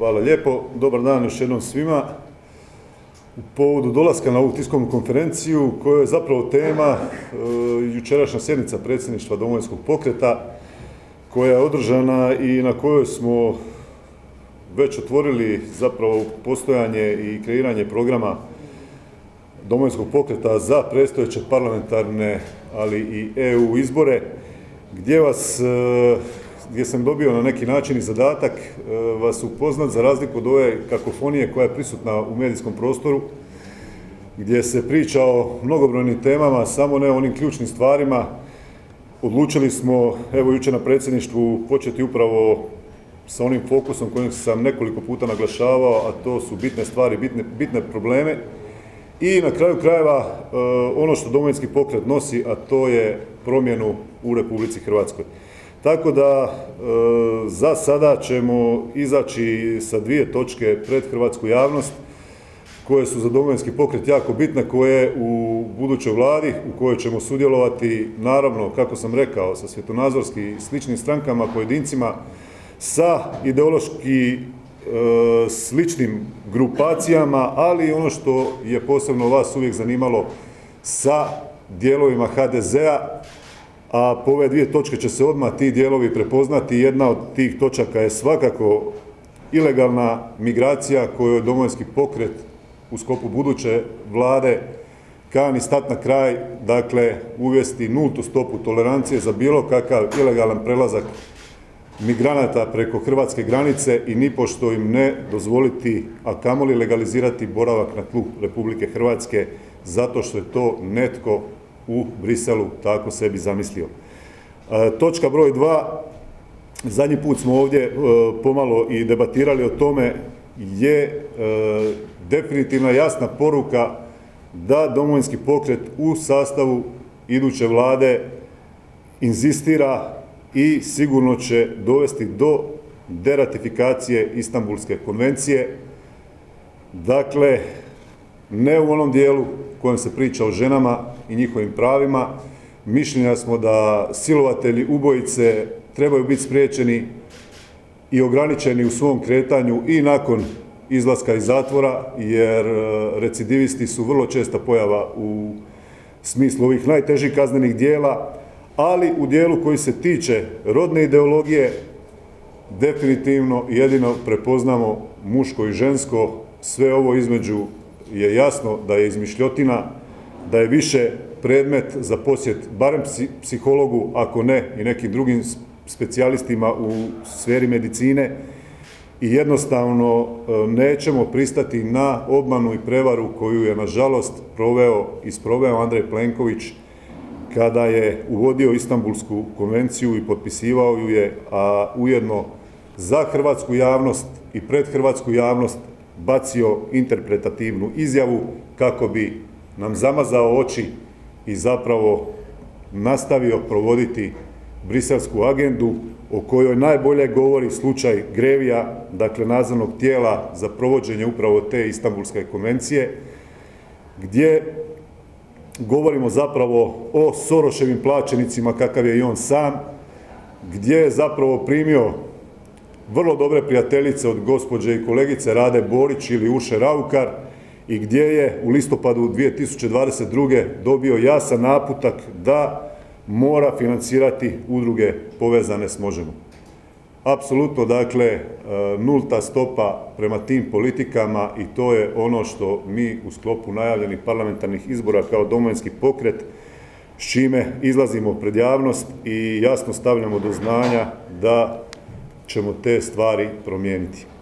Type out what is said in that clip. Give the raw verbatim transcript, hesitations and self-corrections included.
Hvala lijepo. Dobar dan još jednom svima. U povodu dolaska na ovu tiskovnu konferenciju, koja je zapravo tema e, jučerašnja sjednica predsjedništva Domovinskog pokreta, koja je održana i na kojoj smo već otvorili zapravo postojanje i kreiranje programa Domovinskog pokreta za predstojeće parlamentarne, ali i E U izbore, gdje vas, gdje sam dobio na neki način i zadatak vas upoznat za razliku od ove kakofonije koja je prisutna u medijskom prostoru, gdje se priča o mnogobrojnim temama, samo ne o onim ključnim stvarima. Odlučili smo, evo jučer na predsjedništvu, početi upravo sa onim fokusom kojim sam nekoliko puta naglašavao, a to su bitne stvari, bitne, bitne probleme. I na kraju krajeva ono što Domovinski pokret nosi, a to je promjenu u Republici Hrvatskoj. Tako da za sada ćemo izaći sa dvije točke pred hrvatsku javnost, koje su za Domovinski pokret jako bitne, koje u budućoj vladi, u kojoj ćemo sudjelovati, naravno, kako sam rekao, sa svjetonazorski sličnim strankama, pojedincima, sa ideološki e, sličnim grupacijama, ali i ono što je posebno vas uvijek zanimalo, sa dijelovima H D Z-a, a po ove dvije točke će se odmah ti dijelovi prepoznati. Jedna od tih točaka je svakako ilegalna migracija koju je Domovinski pokret u sklopu buduće vlade kani stati na kraj, dakle uvesti nultu stopu tolerancije za bilo kakav ilegalan prelazak migranata preko hrvatske granice i nipošto im ne dozvoliti, a kamoli legalizirati boravak na tlu Republike Hrvatske, zato što je to netko u Briselu tako sebi zamislio. E, točka broj dva, zadnji put smo ovdje e, pomalo i debatirali o tome, je e, definitivna jasna poruka da Domovinski pokret u sastavu iduće vlade inzistira i sigurno će dovesti do deratifikacije Istanbulske konvencije. Dakle, ne u onom dijelu u kojem se priča o ženama i njihovim pravima. Mišljenja smo da silovatelji, ubojice trebaju biti spriječeni i ograničeni u svom kretanju i nakon izlaska iz zatvora, jer recidivisti su vrlo česta pojava u smislu ovih najtežih kaznenih dijela, ali u dijelu koji se tiče rodne ideologije definitivno jedino prepoznamo muško i žensko. Sve ovo između je jasno da je izmišljotina, da je više predmet za posjet barem psihologu, ako ne i nekim drugim specijalistima u sferi medicine, i jednostavno nećemo pristati na obmanu i prevaru koju je nažalost proveo i sproveo Andrej Plenković kada je uvodio Istanbulsku konvenciju i potpisivao ju je, a ujedno za hrvatsku javnost i pred hrvatsku javnost bacio interpretativnu izjavu kako bi nam zamazao oči i zapravo nastavio provoditi briselsku agendu o kojoj najbolje govori slučaj Grevija, dakle nadzornog tijela za provođenje upravo te Istanbulske konvencije, gdje govorimo zapravo o Soroševim plaćenicima kakav je i on sam, gdje je zapravo primio vrlo dobre prijateljice od gospođe i kolegice Rade Borić ili Urše Raukar i gdje je u listopadu dvije tisuće dvadeset druge dobio jasan naputak da mora financirati udruge povezane s Možemo. Apsolutno, dakle, nulta stopa prema tim politikama i to je ono što mi u sklopu najavljenih parlamentarnih izbora kao Domovinski pokret, s čime izlazimo pred javnost i jasno stavljamo do znanja da ćemo te stvari promijeniti.